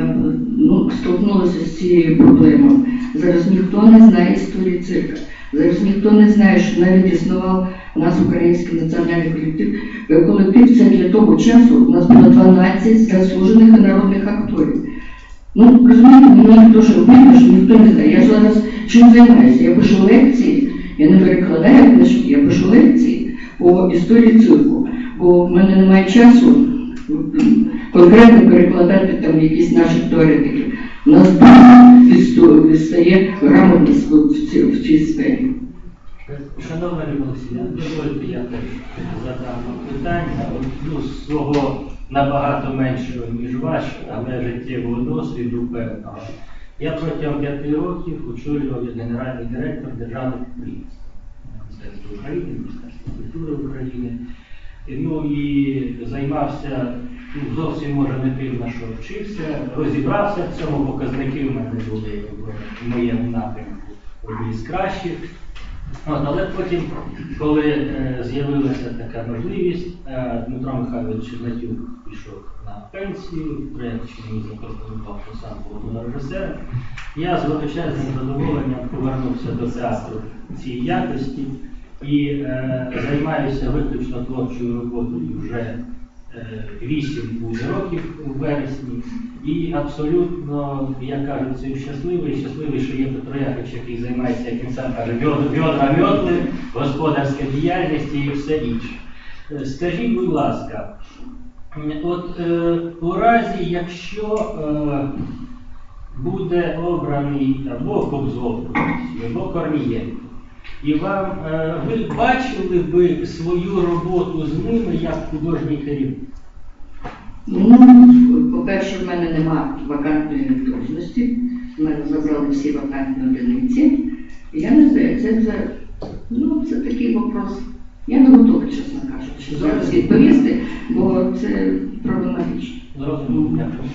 ну, столкнулася з цією проблемою. Зараз ніхто не знає історії цирка. Зараз ніхто не знає, що навіть існував у нас український національний колектив. Колектив це для того часу у нас було дванадцять заслужених і народних акторів. Ну, розумієте, мені дуже обідно, що ніхто не знає. Я зараз чим займаюся? Я пишу лекції, я не перекладаю книжки, я пишу лекції по історії цирку, бо в мене немає часу конкретно перекладати там якісь наші теоретики. У нас дуже відстає грамотність в цій, в цій сфері. Шановна Олексія, дозвольте, я теж задам питання. От, ну, свого набагато меншого, ніж ваш, але життєвого досвіду певного. Я протягом п'яти років очолював як генеральний директор державних підприємств. Міністерства України, Міністерства культури України. Ну і займався, ну, зовсім може не тим, на що вчився, розібрався в цьому, показники в мене були в моєму напрямку одні з кращих. От, але потім, коли е, з'явилася така можливість, е, Дмитро Михайлович Чернатюк пішов на пенсію, проєкт, що мені запропонував посаду головного режисера, я з величезним задоволенням повернувся до театру цієї якості і е, займаюся виключно творчою роботою вже вісім буде років у вересні. І абсолютно, як кажуть, це щасливий, щасливий, що є Петро Якович, який займається, як він сам каже, відра мьотли, господарська діяльність і все інше. Скажіть, будь ласка, от е, у разі, якщо е, буде обраний або Кобзов, або Корнієнко, і вам, е, ви бачили би свою роботу з ними як художній керівник? Ну, По-перше, в мене нема вакантної должності, в мене забрали всі вакантні одиниці. Я не знаю, це вже, ну, це такий вопрос. Я не готова, чесно кажучи, зараз відповісти, бо це проблематично. Зрозуміло, дякую.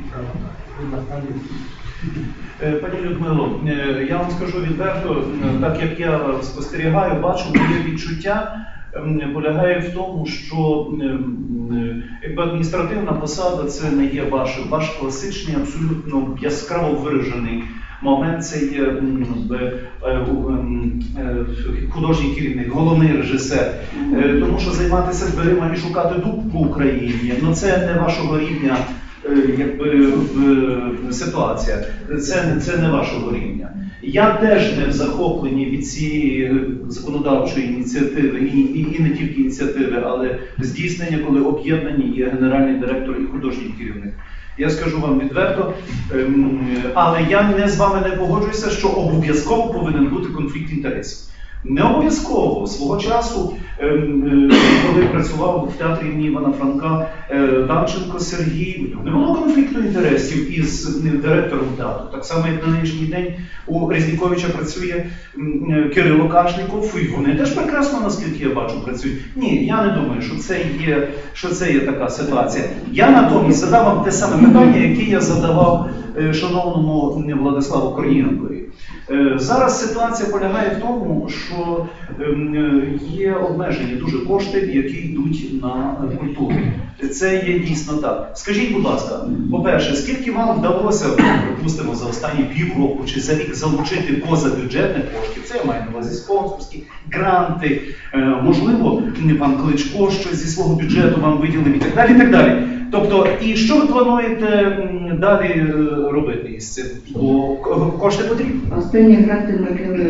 Пані Людмило, е, я вам скажу відверто, е, так як я спостерігаю, бачу, моє відчуття м, полягає в тому, що е, е, якби адміністративна посада це не є ваш, ваш класичний, абсолютно яскраво виражений момент, це є м, е, е, е, художній керівник, головний режисер. Е, тому що займатися дверима і шукати дуб по Україні, ну це не вашого рівня. Якби ситуація, це, це не вашого рівня. Я теж не в захопленні від цієї законодавчої ініціативи, і, і, і не тільки ініціативи, але здійснення, коли об'єднані є генеральний директор і художній керівник. Я скажу вам відверто, ем, але я не з вами не погоджуюся, що обов'язково повинен бути конфлікт інтересів. Не обов'язково. Свого часу, коли працював в театрі імені Івана Франка Данченко Сергій, не було конфлікту інтересів із директором театру. Так само, як на нинішній день у Резніковича працює Кирило Кашліков, і вони теж прекрасно, наскільки я бачу, працюють. Ні, я не думаю, що це є, що це є така ситуація. Я натомість задав вам те саме питання, яке я задавав шановному Владиславу Корнієнкові. Зараз ситуація полягає в тому, що є обмежені дуже кошти, які йдуть на культуру. Це є дійсно так. Скажіть, будь ласка, по-перше, скільки вам вдалося, припустимо, за останні півроку чи за рік залучити позабюджетних коштів? Це я маю на увазі спонсорські, гранти, можливо, пан Кличко щось зі свого бюджету вам виділив і так далі, і так далі. Тобто, і що ви плануєте далі робити із цим? Бо кошти потрібні. Останні гранти,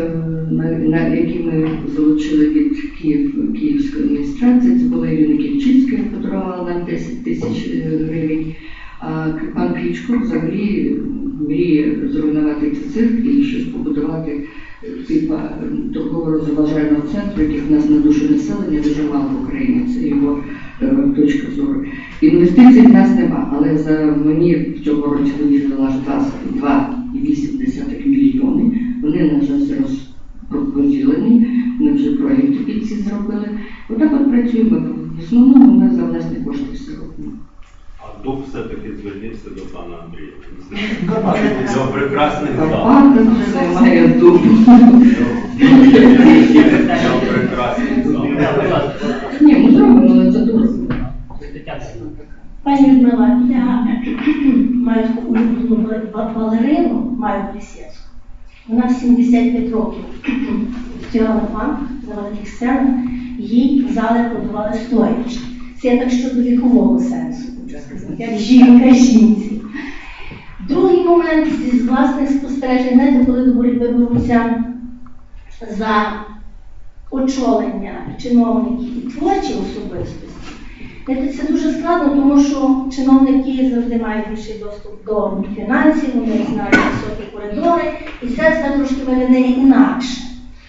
які ми залучили від Київ, Київської адміністрації, це була Ірина Кільчицька, яка подарувала нам десять тисяч гривень. А пан Кличко взагалі мріє зруйнувати цей цирк і щось побудувати типа торгово-розважального центру, яких в нас на душу населення дуже мало в Україні. Це його е, точка зору. Інвестицій в нас нема, але за мені в цьому році виділила два цілих вісім десятих мільйони. Вони, на жаль, розподілені, ми вже проєкти під ці зробили. Отак от працюємо. В основному ми за власні кошти все робимо. А дуб все-таки звернівся до пана Андрія. Цього прекрасний зал. Панда вже немає дуб. Цього прекрасний зал. Ні, ми зробимо, але це дуже. Пані Людмила, я маю таку улюблену балерину, маю Плісецьку. Вона в сімдесят п'ять років втягала фанк на великих сценах, їй в зали продавали стоячи. Це я так щодо вікового сенсу, хочу сказати, як жінка жінці. Другий момент з власних спостережень, знаєте, коли до боротьби беруться за очолення чиновників і творчі особистості, це дуже складно, тому що чиновники завжди мають більший доступ до фінансів, вони знають високі коридори, і це все трошки виглядає інакше.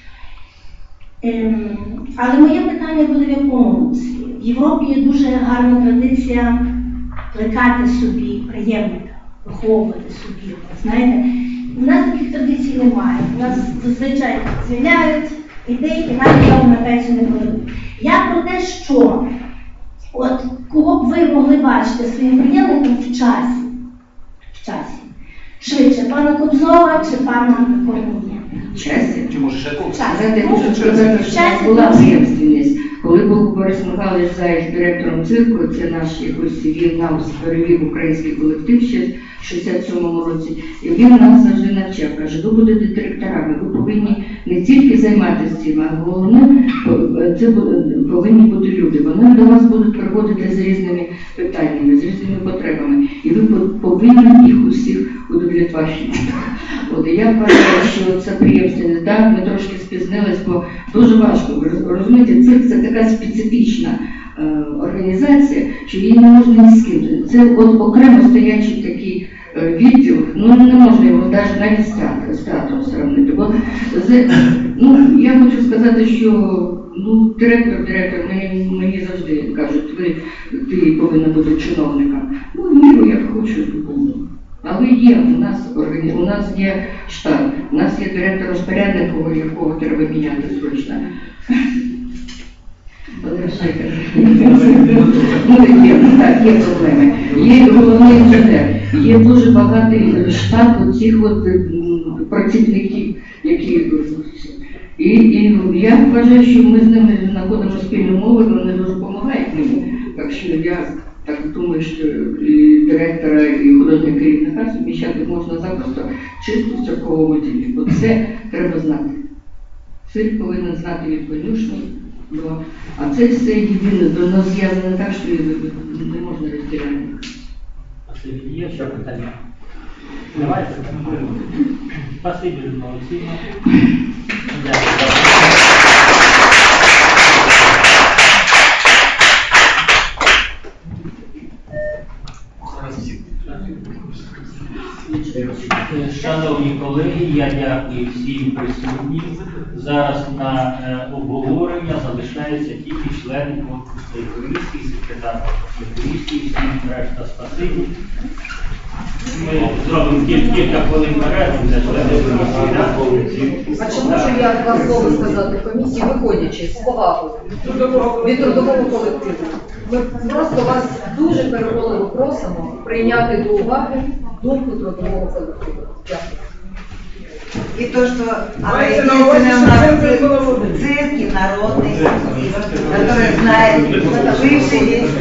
Ем, але моє питання буде в якому руслі. В Європі є дуже гарна традиція плекати собі приємника, виховувати собі. Знаєте, у нас таких традицій немає. У нас зазвичай звільняють, іди і навіть на пенсію не проведуть. Я про те, що от кого б ви могли бачити своїм приємником в часі, в часі, швидше, пана Кобзова чи пана Корнієнка? В часі? Чи може ще когось? Знаєте, я хочу сказати, що в нас була приємственність. Коли був Борис Михайлович Заєць директором цирку, це наш якось, він нам перевів український колектив ще в шістдесят сьомому році, і він нас завжди навчав, каже, ви будете директорами, ви повинні не тільки займатися цим, а головне, це повинні бути люди. Вони до вас будуть приходити з різними питаннями, з різними потребами, і ви повинні їх усіх удовлетворити. От, і я вважаю, що це приємство, так, ми трошки спізнились, бо дуже важко, ви розумієте, цирк це така специфічна е, організація, що її не можна ні з ким. Це от окремо стоячий такий е, відділ, ну не можна його навіть навіть з театром, з театром сравнити. Бо з, ну, я хочу сказати, що ну, директор, директор, мені, мені завжди кажуть, ви, ти повинна бути чиновником. Ну, міру, як хочуть допомогу. Але є у нас органі... у нас є штат, у нас є директор розпорядник, якого треба міняти срочно. Ну, є, так, є проблеми. Є головний інженер, є дуже багатий штат оцих от працівників, які... І, і я вважаю, що ми з ними знаходимо спільну мову, вони дуже допомагають мені. Так що я так думаю, що і директора, і художнього керівника суміщати можна запросто чисто в церковому ділі. Оце треба знати. Цирк повинен знати від конюшні. А це все єдине, до нас зв'язане так, що не можна розділяти. Є ще питання? Давайте. Спасибі, Людмила Олексіївна. Шановні колеги, я дякую всім присутнім. Зараз на е, обговорення залишаються тільки члени конкурсної комісії, секретар комісії, всім решта спасибі. Ми зробимо кіль, кілька хвилин перерву для членів комісії. А чи можу я два слова сказати комісії, виходячи з повагою від трудового колективу? Ми просто вас дуже переконливо просимо прийняти до уваги думку трудового колективу. Дякую. И то, что она единственная у нас цирк и народный, который знает бывший весь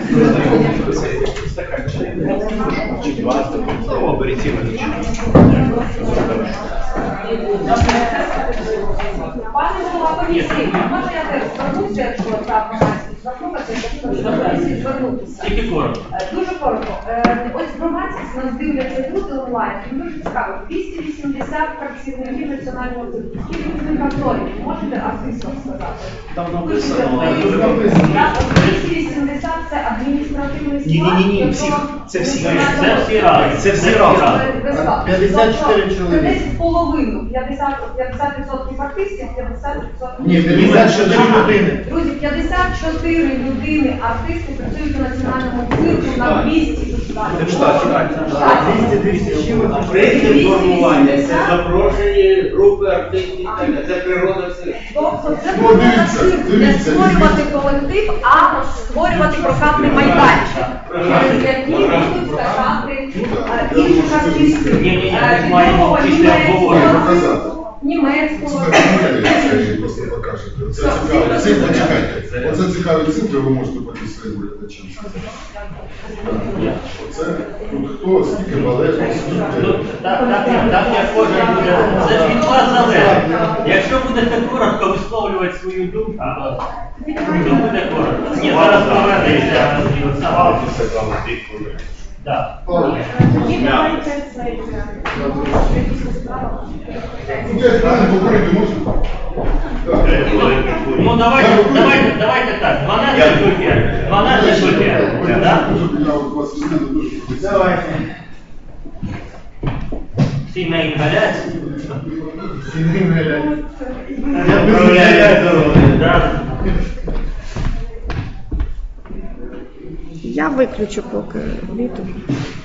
Пане голова комісії, може я теж звернуся, якщо так громадськість заслухати, звернутися. Тільки коротко. Дуже коротко. Е, Ось громадськість нас дивляться люди онлайн. І дуже цікаво. двісті вісімдесят працівників національного цирку. Скільки з них акторів? Можете артистам сказати? Там написано. двісті вісімдесят це адміністративний склад. Ні-ні-ні, всі. Це всі. Це всі рази. Це всі рази. п'ятдесят чотири чоловіки. Це десь половину. п'ятдесят відсотків артистів, п'ятдесят відсотків. Ні, п'ятдесят чотири людини. Друзі, п'ятдесят чотири людини артисти працюють у національному цирку на двісті Це в штаті. двісті Артисти формування, це запрошені групи артистів, це природа цирку. Тобто це Ну, буде дивіться, цирк не дивіться, створювати колектив, а створювати прокатний майданчик, через який будуть скакати е, інших артистів. Ні, ні, ні, Е, ми маємо відомого після німецького, обговорення. Показати. німецького. Скажіть, просто покажете. Оце цікавий цифр, почекайте. Оце цікаві цифри, ви можете потім своїм глядачам сказати. Оце, тут хто, скільки балетів, Ну, скільки... Так, так, так, так, як кожен буде. Це ж від вас залежить. Якщо будете коротко висловлювати свою думку, то то буде коротко. Ні, зараз повернеться Андрій Олександрович. Так. Ну, я правильно говорити можна? Ну давайте, давайте, давайте так. дванадцять людей. дванадцять людей. Так? Я от вас візьму, дуже хотів. Давайте. Сімейна інгаляція. Я представляю дорогу. Так. Я виключу поки відео.